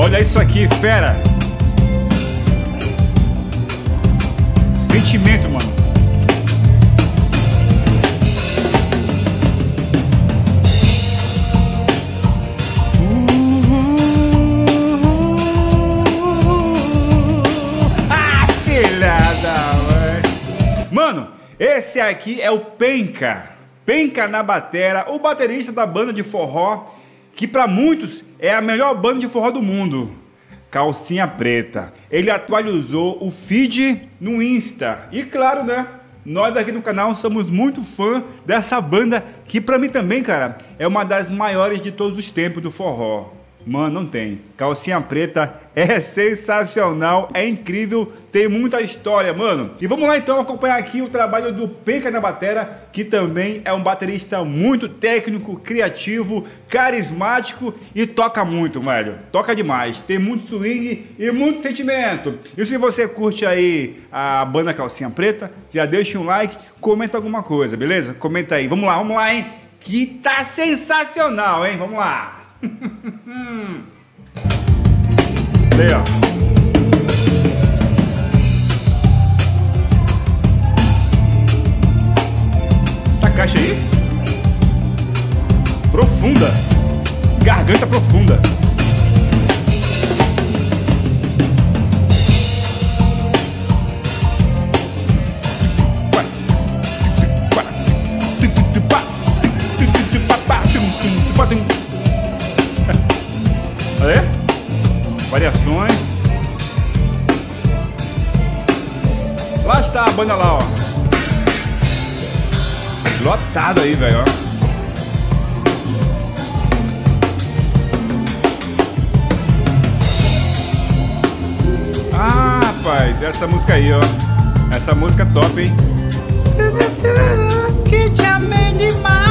Olha isso aqui, fera. Sentimento, mano. Filha da mãe. Mano, esse aqui é o Penca. Penca na batera, o baterista da banda de forró, que pra muitos é a melhor banda de forró do mundo. Calcinha Preta. Ele atualizou o feed no Insta. E claro, né? Nós aqui no canal somos muito fã dessa banda, que pra mim também, cara, é uma das maiores de todos os tempos do forró. Mano, não tem. Calcinha Preta é sensacional, é incrível, tem muita história, mano. E vamos lá então acompanhar aqui o trabalho do Penca na batera, que também é um baterista muito técnico, criativo, carismático e toca muito, velho. Toca demais, tem muito swing e muito sentimento. E se você curte aí a banda Calcinha Preta, já deixa um like, comenta alguma coisa, beleza? Comenta aí, vamos lá, hein? Que tá sensacional, hein? Vamos lá. Aí, ó. Essa caixa aí profunda, garganta profunda. Olha aí. Variações. Lá está a banda lá, ó. Lotado aí, velho, ó. Ah, rapaz, essa música aí, ó. Essa música é top, hein? Que te amei demais.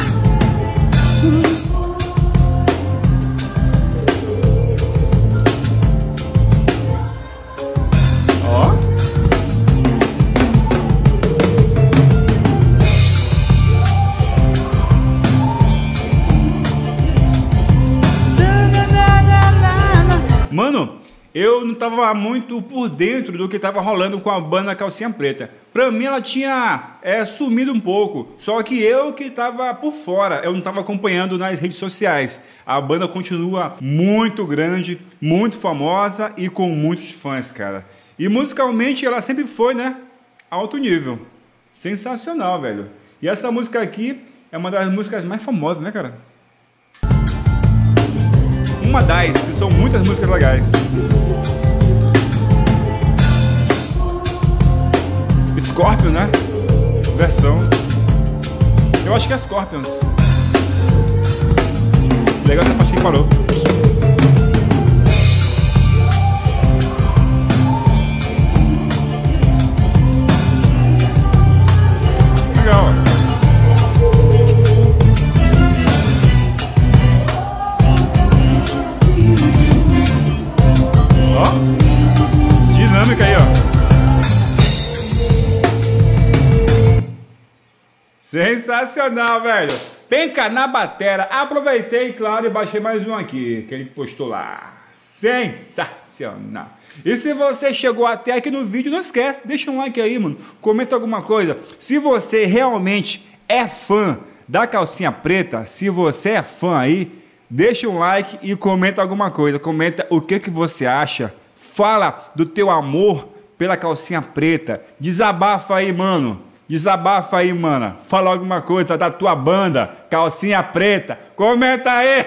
Mano, eu não tava muito por dentro do que tava rolando com a banda Calcinha Preta. Pra mim ela tinha sumido um pouco, só que eu que tava por fora, eu não tava acompanhando nas redes sociais. A banda continua muito grande, muito famosa e com muitos fãs, cara. E musicalmente ela sempre foi, né, alto nível. Sensacional, velho. E essa música aqui é uma das músicas mais famosas, né, cara? Uma das, que são muitas músicas legais. Scorpion, né? Versão. Eu acho que é Scorpions. Legal essa parte que parou. Legal, ó. Dinâmica aí, ó. Sensacional, velho. Penca na batera. Aproveitei, claro, e baixei mais um aqui, que ele postou lá. Sensacional. E se você chegou até aqui no vídeo, não esquece, deixa um like aí, mano. Comenta alguma coisa. Se você realmente é fã da Calcinha Preta, se você é fã aí, deixa um like e comenta alguma coisa. Comenta o que você acha. Fala do teu amor pela Calcinha Preta. Desabafa aí, mano. Desabafa aí, mana. Fala alguma coisa da tua banda, Calcinha Preta. Comenta aí.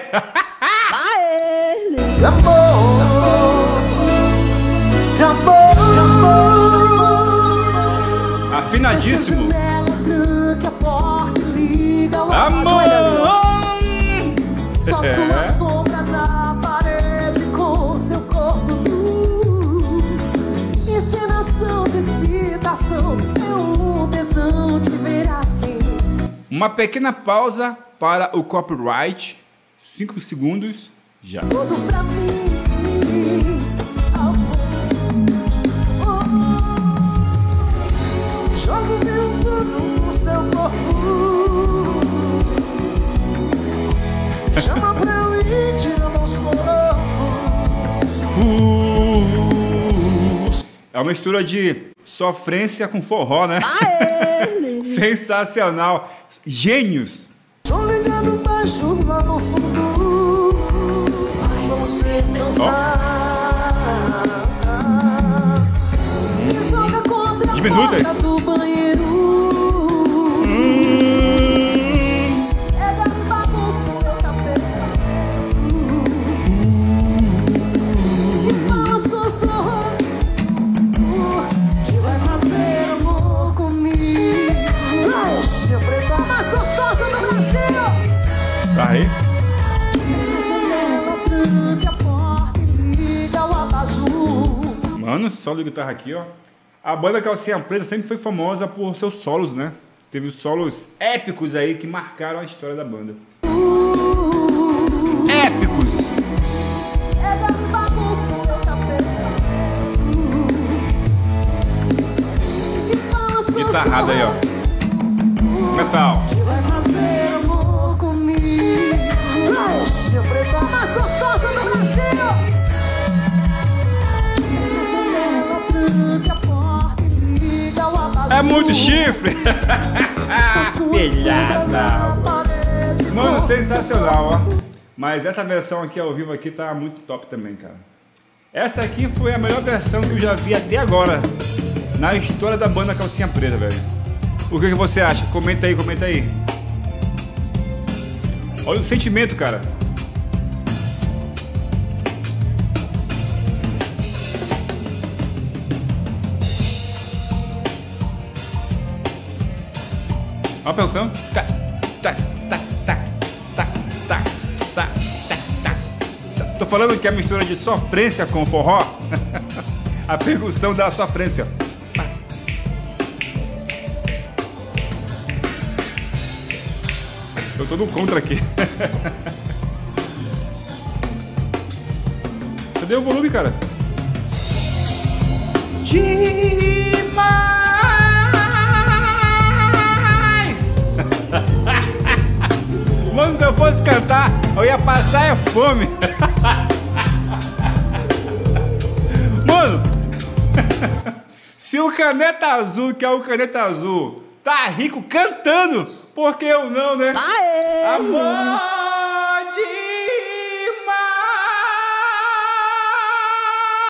Afinadíssimo. Amor. Só sua sombra na parede com seu corpo nu. Encenação de citação. Te ver assim. Uma pequena pausa para o copyright. 5 segundos. Já. Todo pra mim. Jogo meu tudo no seu corpo. Chama pra eu ir, tira nos corpos. É uma mistura de sofrência com forró, né? Sensacional. Gênios. Tô ligando baixo lá no fundo, você pensar. Me joga contra a Diminutas. porta do banheiro. Pega e bagunça o meu cabelo. E fala sussurro que vai fazer amor comigo. Sempre tá mais gostosa do Brasil. Tá aí? Fecha a janela, tranca a porta e liga o abajur. Mano, solo de guitarra aqui, ó. A banda Calcinha Preta sempre foi famosa por seus solos, né? Teve os solos épicos aí que marcaram a história da banda. Épicos! Pega e bagunça o meu cabelo. E fala Guitarrada aí, ó. Metal. que vai fazer amor comigo. Sempre tá mais gostosa do Brasil. Fecha a janela, tranca a porta e liga o abajur. É muito chifre! Pelhada! Mano, sensacional, ó. Mas essa versão aqui ao vivo aqui tá muito top também, cara. Essa aqui foi a melhor versão que eu já vi até agora na história da banda Calcinha Preta, velho. O que você acha? Comenta aí, comenta aí. Olha o sentimento, cara. Olha a percussão. Tá, tá, tá, tá, tá, tá, tá, tá, tá. Tô falando que é a mistura de sofrência com forró. A percussão da sofrência. Eu tô no contra aqui. Cadê o volume, cara? Demais! Mano, se eu fosse cantar, eu ia passar é fome. Mano, se o Caneta Azul, que é o Caneta Azul, tá rico cantando, por que eu não, né? Aê! Amor!